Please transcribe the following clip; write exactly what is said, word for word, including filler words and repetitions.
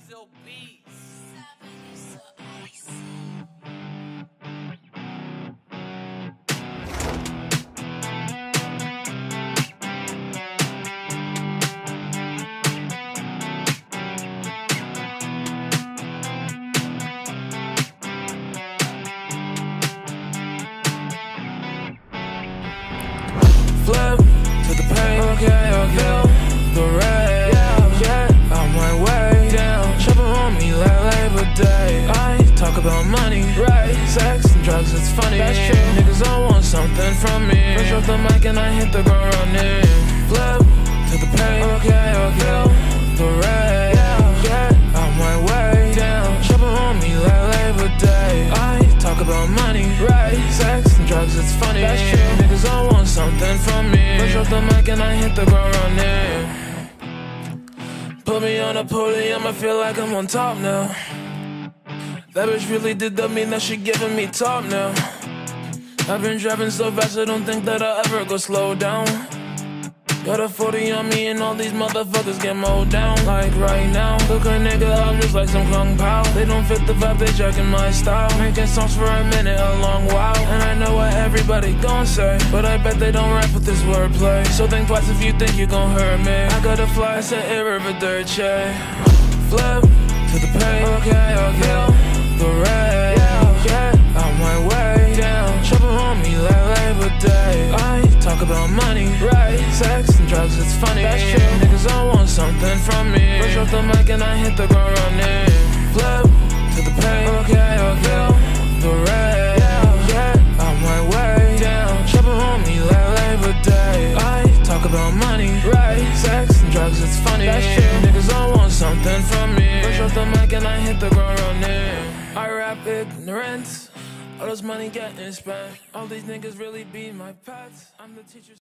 Still beats. Flip to the pain, okay, okay. The red, yeah, yeah, on my way down. Shopping on me like Labor Day. I talk about money, right? Sex and drugs, it's funny. That's true. Niggas all want something from me. Push off the mic and I hit the ground running. Flip to the pain, okay, okay. The red, yeah, yeah, on my way down. Shopping on me like Labor Day. I talk about money, right? Sex and drugs, it's funny. That's true. Niggas all want something from me. Push off the mic and I hit the ground running. Put me on a podium, I feel like I'm on top now. That bitch really did that mean that she giving me top now. I've been driving so fast I don't think that I'll ever go slow down. Got a forty on me and all these motherfuckers get mowed down. Like right now, look a nigga up just like some Kung Pao. They don't fit the vibe, they jacking my style. Making songs for a minute, a long while. And I know what everybody gon' say, but I bet they don't rap with this wordplay. So think twice if you think you gon' hurt me. I gotta fly, it's an irreverdice. Flip to the pain, okay, okay. The red, yeah, yeah, on my way down. Shopping on me like Labor Day. I talk about money, right? Sex and drugs, it's funny. That's true. Niggas all want something from me. Push off the mic and I hit the ground running. Flip to the pain, okay, okay. The red, yeah, yeah, on my way down. Shopping on me like Labor Day. I talk about money, right? Sex and drugs, it's funny. That's true. Niggas all want something from me. Push off the mic and I hit the ground running. I rap ignorance. All this money getting spent. All these niggas really be my pets. I'm the teacher.